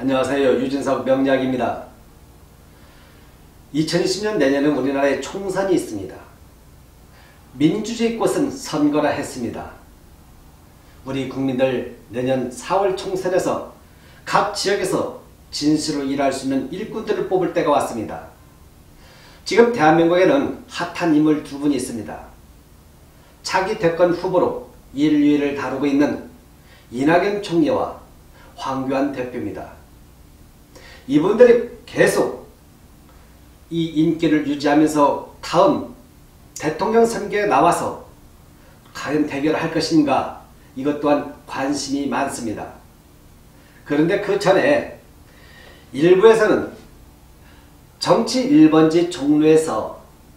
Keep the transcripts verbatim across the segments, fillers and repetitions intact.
안녕하세요. 유진석 명약입니다. 이천이십 년 내년은 우리나라에 총선이 있습니다. 민주주의 꽃은 선거라 했습니다. 우리 국민들 내년 사월 총선에서 각 지역에서 진실로 일할 수 있는 일꾼들을 뽑을 때가 왔습니다. 지금 대한민국에는 핫한 인물 두 분이 있습니다. 차기 대권 후보로 인류를 다루고 있는 이낙연 총리와 황교안 대표입니다. 이분들이 계속 이 인기를 유지하면서 다음 대통령 선거에 나와서 과연 대결할 것인가, 이것 또한 관심이 많습니다. 그런데 그 전에 일부에서는 정치 일 번지 종로에서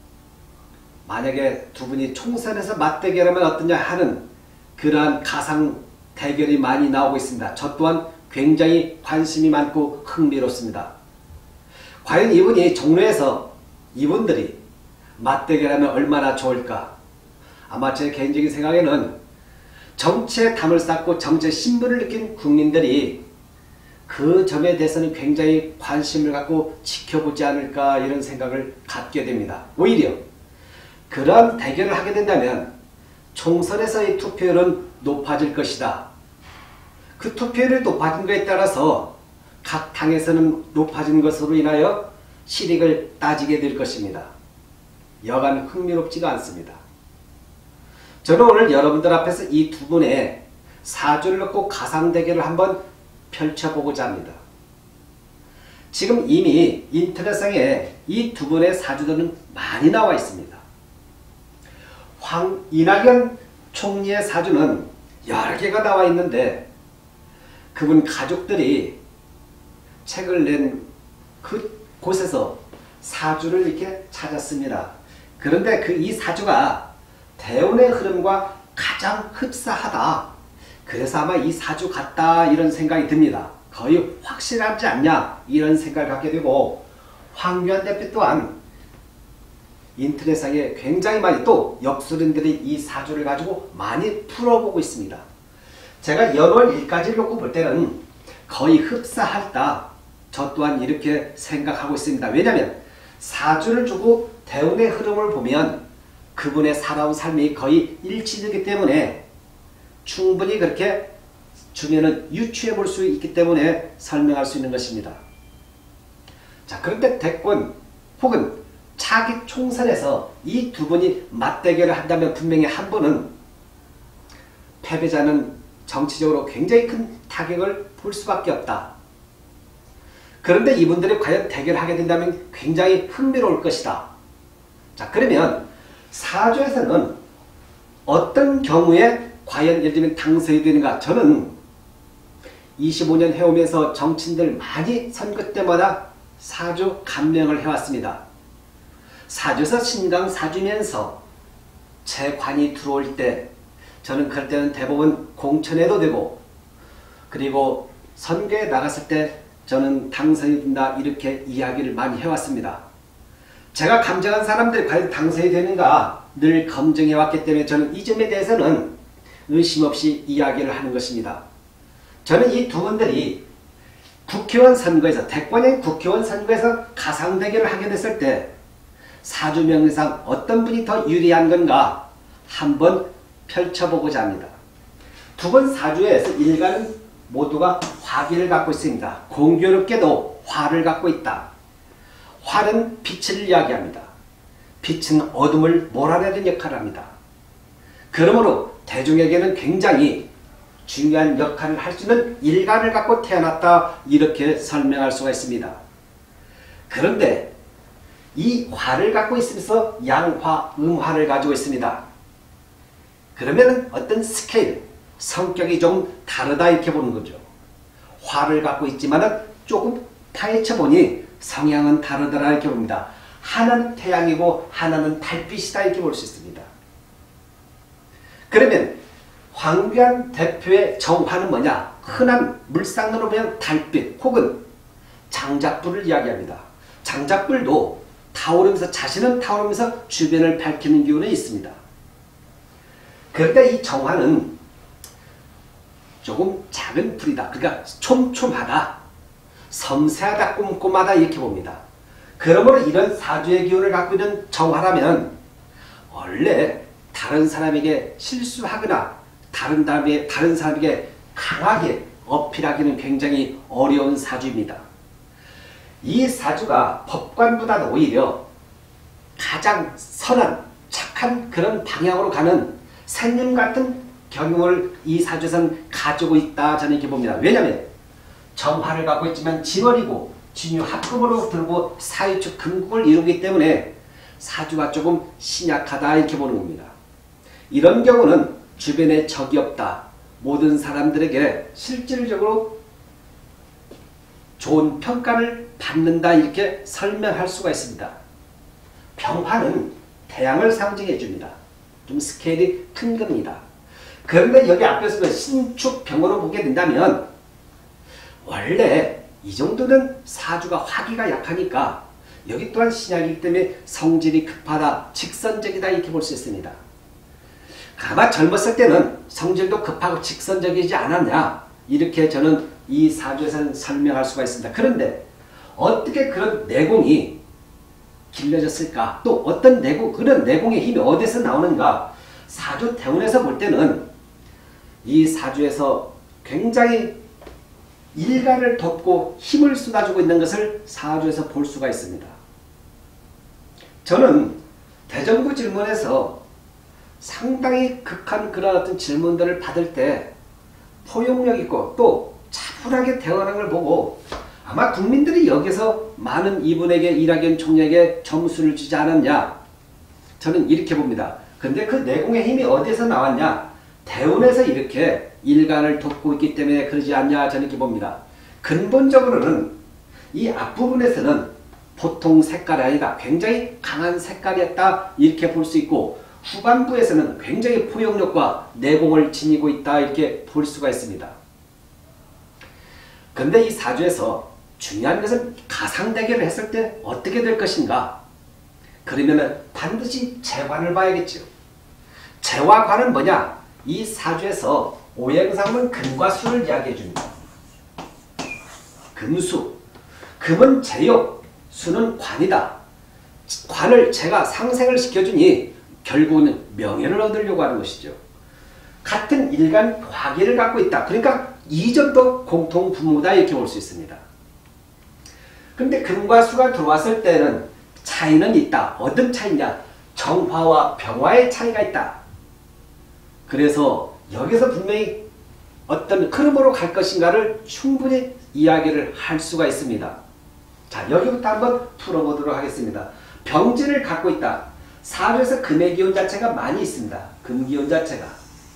만약에 두 분이 총선에서 맞대결하면 어떠냐 하는 그러한 가상 대결이 많이 나오고 있습니다. 저 또한 굉장히 관심이 많고 흥미롭습니다. 과연 이분이 종로에서 이분들이 맞대결하면 얼마나 좋을까? 아마 제 개인적인 생각에는 정치에 담을 쌓고 정치의 신분을 느낀 국민들이 그 점에 대해서는 굉장히 관심을 갖고 지켜보지 않을까, 이런 생각을 갖게 됩니다. 오히려 그런 대결을 하게 된다면 총선에서의 투표율은 높아질 것이다. 그 투표율이 높아진 것에 따라서 각 당에서는 높아진 것으로 인하여 실익을 따지게 될 것입니다. 여간 흥미롭지가 않습니다. 저는 오늘 여러분들 앞에서 이 두 분의 사주를 놓고 가상 대결을 한번 펼쳐보고자 합니다. 지금 이미 인터넷상에 이 두 분의 사주들은 많이 나와 있습니다. 황, 이낙연 총리의 사주는 여러 개가 나와 있는데 그분 가족들이 책을 낸 그 곳에서 사주를 이렇게 찾았습니다. 그런데 그 이 사주가 대운의 흐름과 가장 흡사하다. 그래서 아마 이 사주 같다, 이런 생각이 듭니다. 거의 확실하지 않냐, 이런 생각을 갖게 되고, 황교안 대표 또한 인터넷상에 굉장히 많이, 또 역술인들이 이 사주를 가지고 많이 풀어보고 있습니다. 제가 연월 일까지를 놓고 볼 때는 거의 흡사하다, 저 또한 이렇게 생각하고 있습니다. 왜냐하면 사주를 주고 대운의 흐름을 보면 그분의 살아온 삶이 거의 일치되기 때문에 충분히 그렇게 주면은 유추해 볼 수 있기 때문에 설명할 수 있는 것입니다. 자, 그런데 대권 혹은 차기 총선에서 이 두 분이 맞대결을 한다면 분명히 한 분은, 패배자는 정치적으로 굉장히 큰 타격을 볼 수밖에 없다. 그런데 이분들이 과연 대결하게 된다면 굉장히 흥미로울 것이다. 자, 그러면 사주에서는 어떤 경우에 과연 예를 들면 당선이 되는가? 저는 이십오 년 해오면서 정치인들 많이 선거 때마다 사주 감명을 해왔습니다. 사주에서 신강 사주면서 재관이 들어올 때, 저는 그럴 때는 대부분 공천해도 되고, 그리고 선거에 나갔을 때 저는 당선이 된다, 이렇게 이야기를 많이 해왔습니다. 제가 감정한 사람들이 과연 당선이 되는가 늘 검증해왔기 때문에 저는 이 점에 대해서는 의심 없이 이야기를 하는 것입니다. 저는 이 두 분들이 국회의원 선거에서, 대권형 국회의원 선거에서 가상 대결을 하게 됐을 때 사주 명리상 어떤 분이 더 유리한 건가 한번 펼쳐보고자 합니다. 두 분 사주에서 일간은 모두가 화기를 갖고 있습니다. 공교롭게도 화를 갖고 있다. 화는 빛을 이야기합니다. 빛은 어둠을 몰아내는 역할을 합니다. 그러므로 대중에게는 굉장히 중요한 역할을 할 수 있는 일간을 갖고 태어났다, 이렇게 설명할 수가 있습니다. 그런데 이 화를 갖고 있으면서 양화, 음화를 가지고 있습니다. 그러면 어떤 스케일, 성격이 좀 다르다, 이렇게 보는 거죠. 화를 갖고 있지만은 조금 파헤쳐 보니 성향은 다르더라, 이렇게 봅니다. 하나는 태양이고 하나는 달빛이다, 이렇게 볼 수 있습니다. 그러면 황교안 대표의 정화는 뭐냐? 흔한 물상으로 보면 달빛 혹은 장작불을 이야기합니다. 장작불도 타오르면서, 자신은 타오르면서 주변을 밝히는 기운이 있습니다. 그런데 이 정화는 조금 작은 불이다. 그러니까 촘촘하다. 섬세하다, 꼼꼼하다 이렇게 봅니다. 그러므로 이런 사주의 기운을 갖고 있는 정화라면 원래 다른 사람에게 실수하거나 다른 사람에게, 다른 사람에게 강하게 어필하기는 굉장히 어려운 사주입니다. 이 사주가 법관보다는 오히려 가장 선한 착한 그런 방향으로 가는 생님 같은 경영을 이 사주에서는 가지고 있다 저는 이렇게 봅니다. 왜냐하면 정화를 갖고 있지만 진월이고 진유 합금으로 들고 사유축 금국을 이루기 때문에 사주가 조금 신약하다 이렇게 보는 겁니다. 이런 경우는 주변에 적이 없다. 모든 사람들에게 실질적으로 좋은 평가를 받는다 이렇게 설명할 수가 있습니다. 병화는 태양을 상징해 줍니다. 좀 스케일이 큰 겁니다. 그런데 여기 앞에서 신축병으로 보게 된다면 원래 이 정도는 사주가 화기가 약하니까 여기 또한 신약이기 때문에 성질이 급하다, 직선적이다 이렇게 볼 수 있습니다. 아마 젊었을 때는 성질도 급하고 직선적이지 않았냐 이렇게 저는 이 사주에서는 설명할 수가 있습니다. 그런데 어떻게 그런 내공이 길러졌을까? 또 어떤 내공, 그런 내공의 힘이 어디서 나오는가? 사주 대운에서 볼 때는 이 사주에서 굉장히 일가를 돕고 힘을 쏟아주고 있는 것을 사주에서 볼 수가 있습니다. 저는 대정부 질문에서 상당히 극한 그런 어떤 질문들을 받을 때 포용력 있고 또 차분하게 대응하는 걸 보고 아마 국민들이 여기서 많은 이분에게 이낙연 총리에게 점수를 주지 않았냐 저는 이렇게 봅니다. 근데 그 내공의 힘이 어디서 나왔냐? 대운에서 이렇게 일간을 돕고 있기 때문에 그러지 않냐 저는 이렇게 봅니다. 근본적으로는 이 앞부분에서는 보통 색깔이 아니라 굉장히 강한 색깔이었다 이렇게 볼 수 있고 후반부에서는 굉장히 포용력과 내공을 지니고 있다 이렇게 볼 수가 있습니다. 근데 이 사주에서 중요한 것은 가상대결을 했을 때 어떻게 될 것인가? 그러면은 반드시 재관을 봐야겠죠. 재화관은 뭐냐? 이 사주에서 오행상은 금과 수를 이야기해 줍니다. 금수. 금은 제욕, 수는 관이다. 관을 제가 상생을 시켜주니 결국은 명예를 얻으려고 하는 것이죠. 같은 일간 화기를 갖고 있다. 그러니까 이점도 공통 분모다 이렇게 볼 수 있습니다. 근데 금과 수가 들어왔을 때는 차이는 있다. 어떤 차이냐? 정화와 병화의 차이가 있다. 그래서 여기서 분명히 어떤 흐름으로 갈 것인가를 충분히 이야기를 할 수가 있습니다. 자, 여기부터 한번 풀어보도록 하겠습니다. 병진을 갖고 있다. 사주에서 금의 기운 자체가 많이 있습니다. 금 기운 자체가.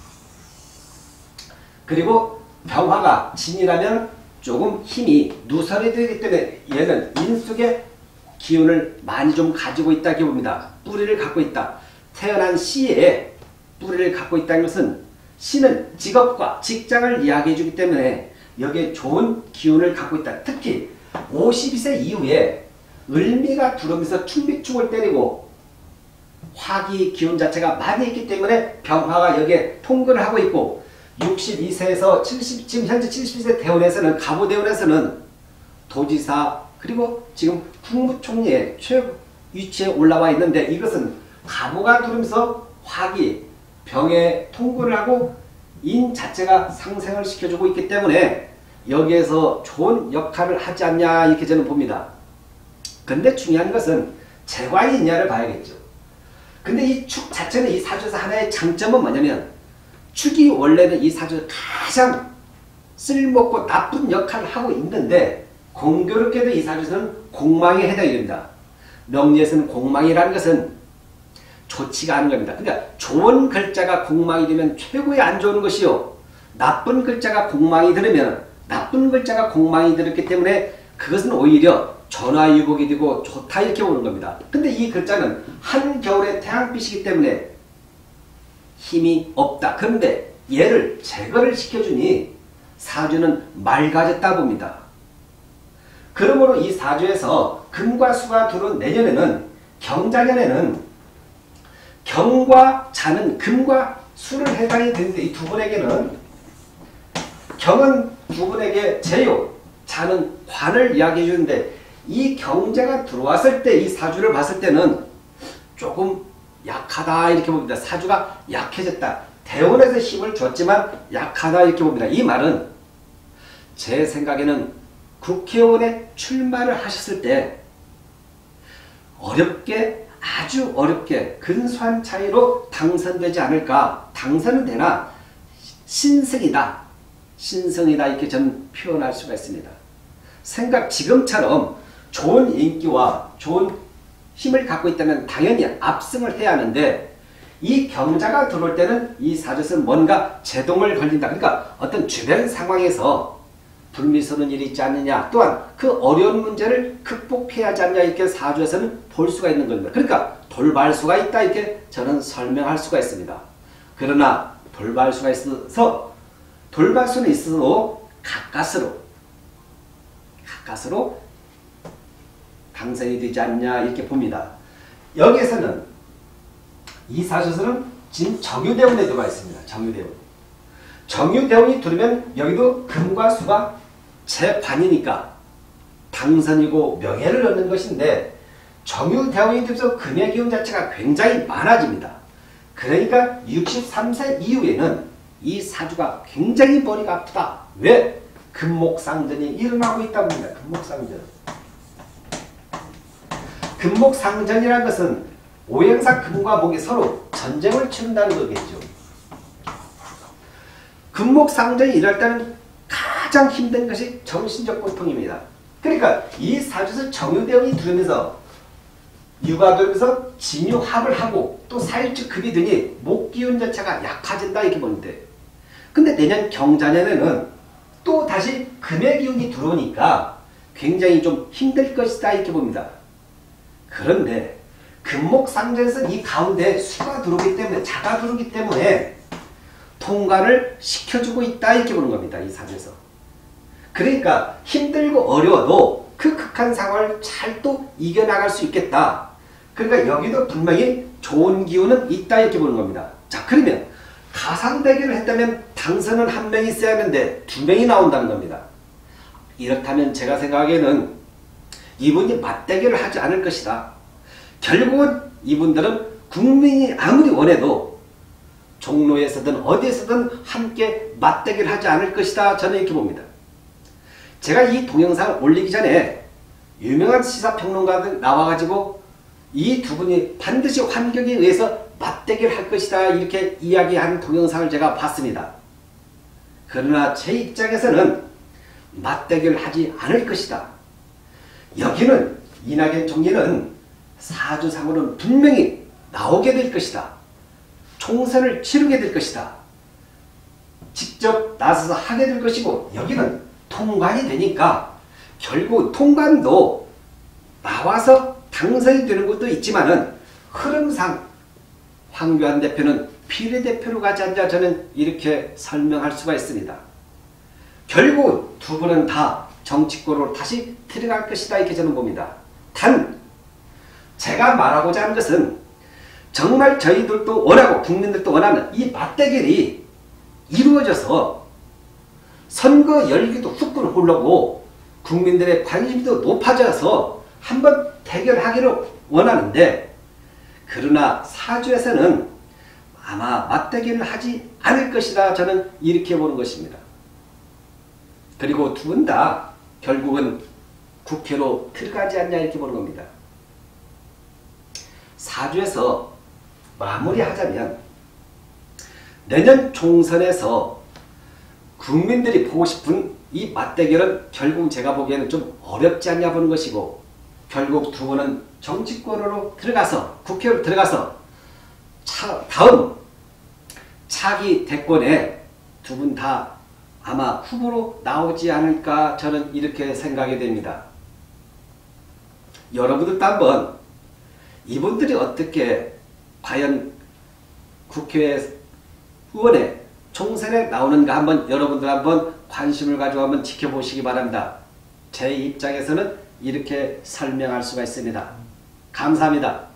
그리고 병화가 진이라면 조금 힘이 누설이 되기 때문에 얘는 인숙의 기운을 많이 좀 가지고 있다고 봅니다. 뿌리를 갖고 있다. 태어난 시에 뿌리를 갖고 있다는 것은 시는 직업과 직장을 이야기해 주기 때문에 여기에 좋은 기운을 갖고 있다. 특히 오십이 세 이후에 을미가 들어오면서 충비축을 때리고 화기 기운 자체가 많이 있기 때문에 병화가 여기에 통근을 하고 있고 육십이 세에서 칠십, 지금 현재 칠십이 세 대운에서는 가보대운에서는 도지사 그리고 지금 국무총리의 최고 위치에 올라와 있는데 이것은 가보가 들어오면서 화기 병에 통근을 하고 인 자체가 상생을 시켜주고 있기 때문에 여기에서 좋은 역할을 하지 않냐 이렇게 저는 봅니다. 근데 중요한 것은 재관이 있냐를 봐야겠죠. 근데 이 축 자체는 이 사주에서 하나의 장점은 뭐냐면 축이 원래는 이 사주에서 가장 쓸모없고 나쁜 역할을 하고 있는데 공교롭게도 이 사주에서는 공망에 해당이 됩니다. 명리에서는 공망이라는 것은 좋지가 않은 겁니다. 그러니까 좋은 글자가 공망이 되면 최고의 안 좋은 것이요. 나쁜 글자가 공망이 들으면 나쁜 글자가 공망이 들었기 때문에 그것은 오히려 전화위복이 되고 좋다 이렇게 보는 겁니다. 근데 이 글자는 한겨울의 태양빛이기 때문에 힘이 없다. 그런데 얘를 제거를 시켜주니 사주는 맑아졌다 봅니다. 그러므로 이 사주에서 금과 수가 들어온 내년에는 경자년에는 경과 자는 금과 수를 해당이 되는데 이 두 분에게는 경은 두 분에게 제요, 자는 관 반을 이야기해 주는데 이 경제가 들어왔을 때 이 사주를 봤을 때는 조금 약하다 이렇게 봅니다. 사주가 약해졌다. 대원에서 힘을 줬지만 약하다 이렇게 봅니다. 이 말은 제 생각에는 국회의원에 출마를 하셨을 때 어렵게 아주 어렵게 근소한 차이로 당선되지 않을까. 당선은 되나 신승이다. 신승이다 이렇게 저는 표현할 수가 있습니다. 생각 지금처럼 좋은 인기와 좋은 힘을 갖고 있다면 당연히 압승을 해야 하는데 이 경자가 들어올 때는 이 사주에서는 뭔가 제동을 걸린다. 그러니까 어떤 주변 상황에서 불미스러운 일이 있지 않느냐, 또한 그 어려운 문제를 극복해야 하지 않냐 이렇게 사주에서는 볼 수가 있는 겁니다. 그러니까 돌발수가 있다 이렇게 저는 설명할 수가 있습니다. 그러나 돌발수가 있어서 돌발수는 있어도 가까스로 가까스로 당선이 되지 않냐 이렇게 봅니다. 여기에서는 이 사주에서는 지금 정유대운에 들어가 있습니다. 정유대운. 정유대운이 들으면 여기도 금과 수가 제반이니까 당선이고 명예를 얻는 것인데 정유대운이 되면서 금의 기운 자체가 굉장히 많아집니다. 그러니까 육십삼 세 이후에는 이 사주가 굉장히 머리가 아프다. 왜? 금목상전이 일어나고 있다고 합니다. 금목상전. 금목상전이라는 것은 오행사 금과 목이 서로 전쟁을 치른다는 거겠죠. 금목상전이 일어날 때는 가장 힘든 것이 정신적 고통입니다. 그러니까 이 사주에서 정유대운이 들으면서 육아되면서 진유합을 하고 또 사일주 급이 드니 목기운 자체가 약해진다 이렇게 보는데, 근데 내년 경자년에는 또 다시 금의 기운이 들어오니까 굉장히 좀 힘들 것이다 이렇게 봅니다. 그런데 금목상전에서 이 가운데 수가 들어오기 때문에 자가 들어오기 때문에 통과를 시켜주고 있다 이렇게 보는 겁니다. 이 사주에서. 그러니까 힘들고 어려워도 그 극한 상황을 잘 또 이겨나갈 수 있겠다. 그러니까 여기도 분명히 좋은 기운은 있다 이렇게 보는 겁니다. 자, 그러면 가상대결을 했다면 당선은 한 명이 있어야 하는데 두 명이 나온다는 겁니다. 이렇다면 제가 생각하기에는 이분이 맞대결을 하지 않을 것이다. 결국은 이분들은 국민이 아무리 원해도 종로에서든 어디에서든 함께 맞대결을 하지 않을 것이다. 저는 이렇게 봅니다. 제가 이 동영상을 올리기 전에 유명한 시사평론가들 나와가지고 이 두 분이 반드시 환경에 의해서 맞대결 할 것이다 이렇게 이야기하는 동영상을 제가 봤습니다. 그러나 제 입장에서는 맞대결 하지 않을 것이다. 여기는 이낙연 총리는 사주상으로는 분명히 나오게 될 것이다. 총선을 치르게 될 것이다. 직접 나서서 하게 될 것이고, 여기는 통관이 되니까 결국 통관도 나와서 당선이 되는 것도 있지만은 흐름상 황교안 대표는 비례대표로 가지 않자 저는 이렇게 설명할 수가 있습니다. 결국 두 분은 다 정치권으로 다시 들어갈 것이다 이렇게 저는 봅니다. 단 제가 말하고자 하는 것은 정말 저희들도 원하고 국민들도 원하는 이 맞대결이 이루어져서 선거 열기도 후끈 흐르고 국민들의 관심도 높아져서 한번 대결하기를 원하는데, 그러나 사주에서는 아마 맞대결을 하지 않을 것이다 저는 이렇게 보는 것입니다. 그리고 두 분 다 결국은 국회로 들어가지 않냐 이렇게 보는 겁니다. 사주에서 마무리하자면 내년 총선에서 국민들이 보고 싶은 이 맞대결은 결국 제가 보기에는 좀 어렵지 않냐 보는 것이고, 결국 두 분은 정치권으로 들어가서 국회로 들어가서 차, 다음 차기 대권에 두 분 다 아마 후보로 나오지 않을까 저는 이렇게 생각이 됩니다. 여러분들도 한번 이분들이 어떻게 과연 국회 의원에 총선에 나오는가 한번 여러분들 한번 관심을 가지고 한번 지켜보시기 바랍니다. 제 입장에서는 이렇게 설명할 수가 있습니다. 감사합니다.